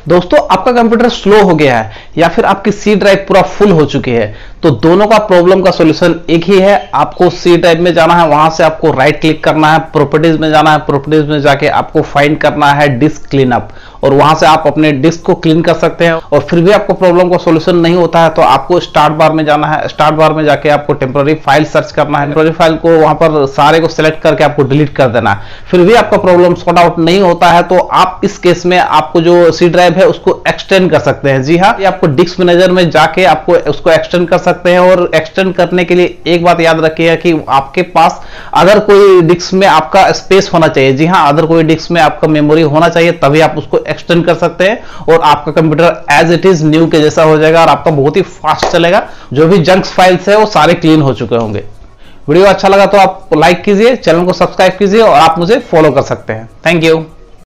दोस्तों आपका computer slow हो गया है या फिर आपकी सी ड्राइव पूरा फुल हो चुकी है, तो दोनों का प्रॉब्लम का सॉल्यूशन एक ही है। आपको सी ड्राइव में जाना है, वहां से आपको राइट क्लिक करना है, प्रॉपर्टीज में जाना है, प्रॉपर्टीज में जाके आपको फाइंड करना है डिस्क क्लीनअप, और वहां से आप अपने डिस्क को क्लीन कर सकते हैं। और फिर भी आपको प्रॉब्लम का सॉल्यूशन नहीं होता है तो आपको स्टार्ट बार में जाना है, स्टार्ट बार में जाके आपको टेम्पररी फाइल सर्च करना है, टेम्पररी फाइल को वहां पर सारे को सिलेक्ट करके आपको डिलीट कर देना है। फिर भी आपका प्रॉब्लम सॉर्ट आउट नहीं होता है तो आप इस केस में आपको जो सी ड्राइव है उसको एक्सटेंड कर सकते हैं। जी हाँ, आपको डिस्क मैनेजर में जाके आपको उसको एक्सटेंड कर सकते हैं। और एक्सटेंड करने के लिए एक बात याद रखिएगा कि आपके पास अदर कोई डिस्क में आपका स्पेस होना चाहिए। जी हाँ, अदर कोई डिस्क में आपका मेमोरी होना चाहिए, तभी आप उसको एक्सटेंड कर सकते हैं और आपका computer as it is new के जैसा हो जाएगा और आपका बहुत ही फास्ट चलेगा। जो भी जंक फाइल्स है वो सारे क्लीन हो चुके होंगे। वीडियो अच्छा लगा तो आप लाइक कीजिए, चैनल को सब्सक्राइब कीजिए और आप मुझे फॉलो कर सकते हैं। Thank you.